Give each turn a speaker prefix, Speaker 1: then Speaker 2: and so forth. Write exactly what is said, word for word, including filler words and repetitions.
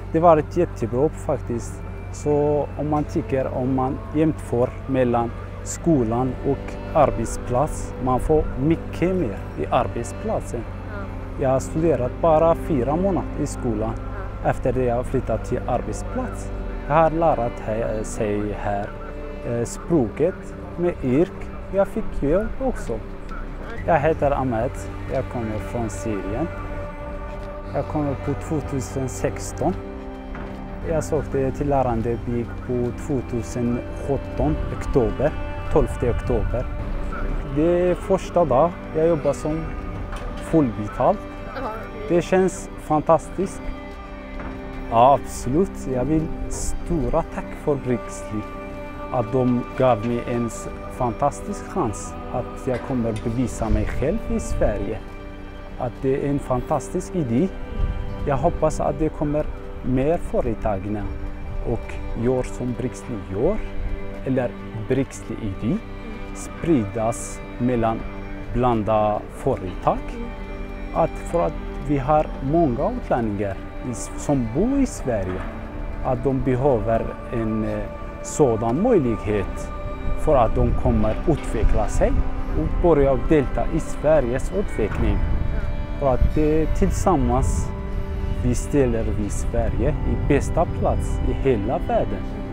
Speaker 1: Det var ett jättebra faktiskt. Så om man tycker om man jämför mellan skolan och arbetsplats, man får mycket mer i arbetsplatsen. Jag har studerat bara fyra månader i skolan efter det jag flyttat till arbetsplats. Jag har lärt sig här språket med yrk. Jag fick jobb också. Jag heter Ahmed, jag kommer från Syrien. Jag kommer på tjugohundrasexton. Jag sökte till lärarbetyg på tjugosjutton, oktober, tolfte oktober. Det är första dag jag jobbar som fullbetalt. Det känns fantastiskt. Ja, absolut. Jag vill stora tack för Brixley. Att de gav mig en fantastisk chans att jag kommer bevisa mig själv i Sverige. Att det är en fantastisk idé. Jag hoppas att det kommer mer företag och gör som Brixley gör, eller Brixley idé, spridas mellan blanda företag. Att för att vi har många utlänningar som bor i Sverige, att de behöver en sådan möjlighet för att de kommer utveckla sig och börja delta i Sveriges utveckling. För att det tillsammans vi ställer vi Sverige i bästa plats i hela världen.